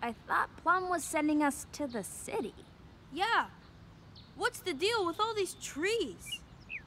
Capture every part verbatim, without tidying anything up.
I thought Plum was sending us to the city. Yeah. What's the deal with all these trees?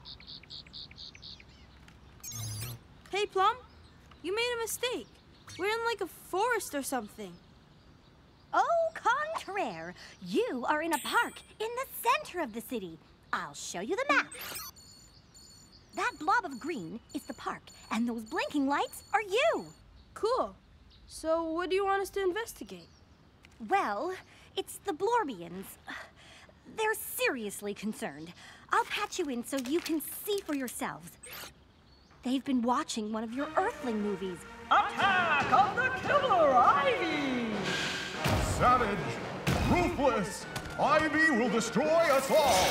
Hey, Plum, you made a mistake. We're in like a forest or something. Au contraire, you are in a park in the center of the city. I'll show you the map. That blob of green is the park, and those blinking lights are you. Cool. So what do you want us to investigate? Well, it's the Blorbians. They're seriously concerned. I'll patch you in so you can see for yourselves. They've been watching one of your Earthling movies. Attack of the Killer Ivy! Savage, ruthless, Ivy will destroy us all!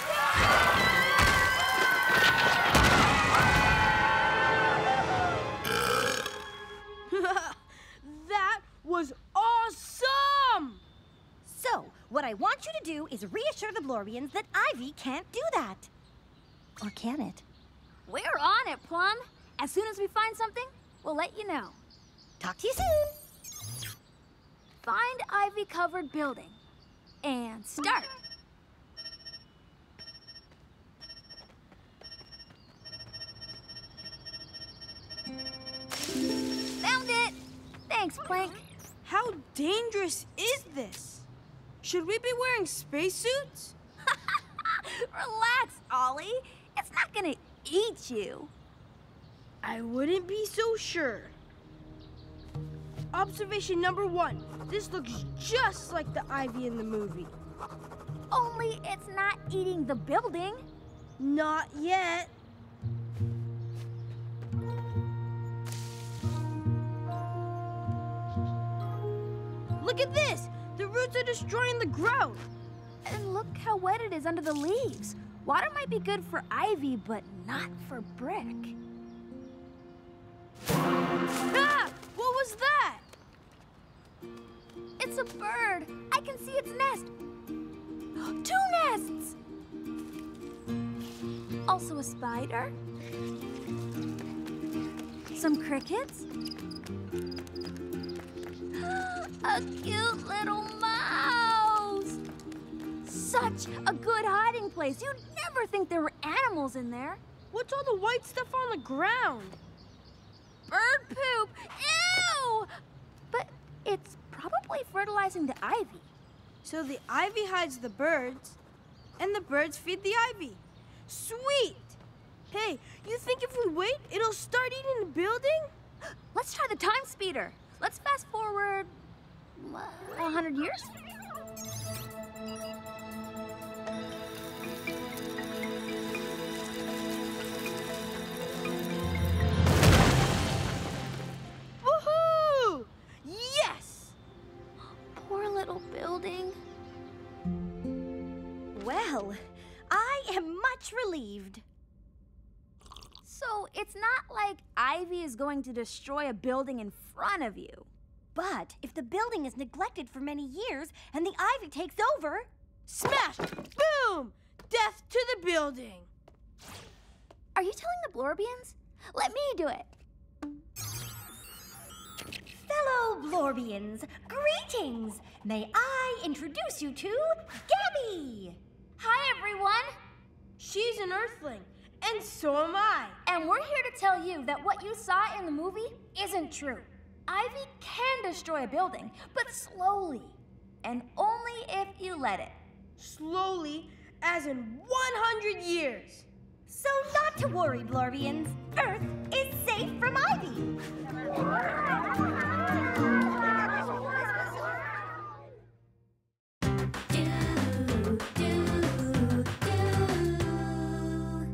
That was awesome! So, what I want you to do is reassure the Blorbians that Ivy can't do that. Or can it? We're on it, Plum. As soon as we find something, we'll let you know. Talk to you soon. Find ivy-covered building. And start. Found it! Thanks, Plank. How dangerous is this? Should we be wearing spacesuits? Relax, Ollie. It's not gonna eat you. I wouldn't be so sure. Observation number one. This looks just like the ivy in the movie. Only it's not eating the building. Not yet. Look at this! The roots are destroying the growth. And look how wet it is under the leaves. Water might be good for ivy, but not for brick. Ah! What was that? It's a bird. I can see its nest. Two nests! Also a spider. Some crickets. A cute little mouse! Such a good hiding place. You'd never think there were animals in there. What's all the white stuff on the ground? Bird poop! Ew! But it's probably fertilizing the ivy. So the ivy hides the birds, and the birds feed the ivy. Sweet! Hey, you think if we wait, it'll start eating the building? Let's try the time speeder. Let's fast forward a hundred years. Woohoo! Yes! Poor little building. Well, I am much relieved. So it's not like ivy is going to destroy a building in front of you. But if the building is neglected for many years and the ivy takes over... Smash! Boom! Death to the building! Are you telling the Blorbians? Let me do it. Fellow Blorbians, greetings! May I introduce you to Gabi! Hi, everyone. She's an Earthling, and so am I. And we're here to tell you that what you saw in the movie isn't true. Ivy can destroy a building, but slowly, and only if you let it. Slowly, as in one hundred years. So not to worry, Blorbians. Earth is safe from Ivy.